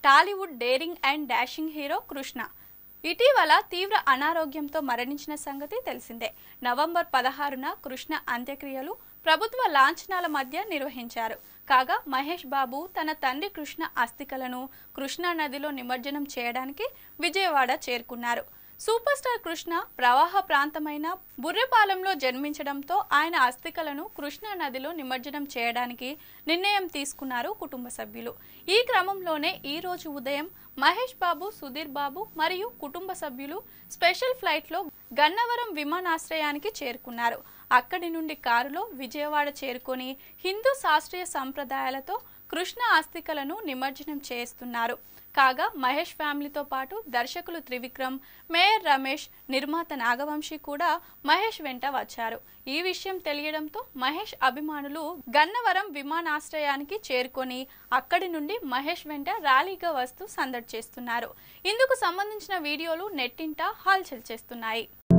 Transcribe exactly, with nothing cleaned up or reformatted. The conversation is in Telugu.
Tollywood daring and dashing hero Krishna ఇటీవల తీవ్ర అనారోగ్యంతో మరణించిన సంగతి తెలిసిందే. నవంబర్ పదహారున కృష్ణ అంత్యక్రియలు ప్రభుత్వ లాంఛనాల మధ్య నిర్వహించారు. కాగా మహేష్ బాబు తన తండ్రి కృష్ణ అస్థికలను కృష్ణా నదిలో నిమజ్జనం చేయడానికి విజయవాడ చేరుకున్నారు. సూపర్ స్టార్ కృష్ణ ప్రవాహ ప్రాంతమైన బుర్రెపాలెంలో జన్మించడంతో ఆయన అస్థికలను కృష్ణా నదిలో నిమజ్జనం చేయడానికి నిర్ణయం తీసుకున్నారు కుటుంబ సభ్యులు. ఈ క్రమంలోనే ఈ రోజు ఉదయం మహేష్ బాబు, సుధీర్ బాబు మరియు కుటుంబ సభ్యులు స్పెషల్ ఫ్లైట్లో గన్నవరం విమానాశ్రయానికి చేరుకున్నారు. అక్కడి నుండి కారులో విజయవాడ చేరుకొని హిందూ శాస్త్రీయ సంప్రదాయాలతో కృష్ణ అస్థికలను నిమజ్జనం చేస్తున్నారు. కాగా మహేష్ ఫ్యామిలీతో పాటు దర్శకులు త్రివిక్రమ్, మేయర్ రమేష్, నిర్మాత నాగవంశీ కూడా మహేష్ వెంట వచ్చారు. ఈ విషయం తెలియడంతో మహేష్ అభిమానులు గన్నవరం విమానాశ్రయానికి చేరుకొని అక్కడి నుండి మహేష్ వెంట ర్యాలీగా వస్తూ సందడి చేస్తున్నారు. ఇందుకు సంబంధించిన వీడియోలు నెట్టింట హల్చల్ చేస్తున్నాయి.